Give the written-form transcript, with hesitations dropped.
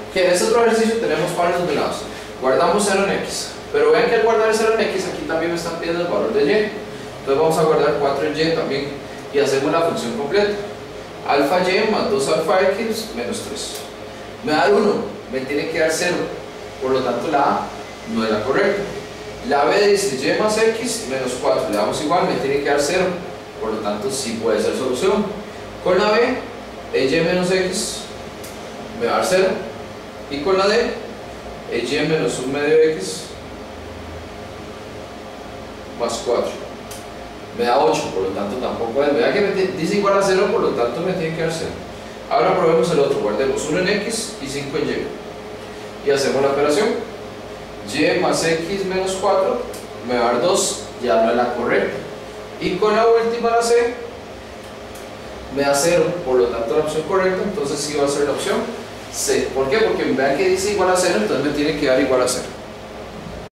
Que en este otro ejercicio tenemos pares numerados. Guardamos 0 en x, pero vean que al guardar 0 en x aquí también me están pidiendo el valor de y. Entonces vamos a guardar 4 en y también y hacemos la función completa. Alfa y más 2 alfa x menos 3. Me da 1, me tiene que dar 0, por lo tanto la A no es la correcta. La B dice y más x menos 4, le damos igual, me tiene que dar 0, por lo tanto sí puede ser solución. Con la B, y menos x me va a dar 0, y con la D, y menos 1 medio x más 4 me da 8, por lo tanto tampoco es. Vea que me dice igual a 0, por lo tanto me tiene que dar 0. Ahora probemos el otro, guardemos 1 en x y 5 en y hacemos la operación. Y más x menos 4 me va a dar 2, ya no es la correcta. Y con la última, la C, me da 0, por lo tanto la opción correcta entonces sí va a ser la opción C. ¿Por qué? Porque vean que dice igual a 0, entonces me tiene que dar igual a 0.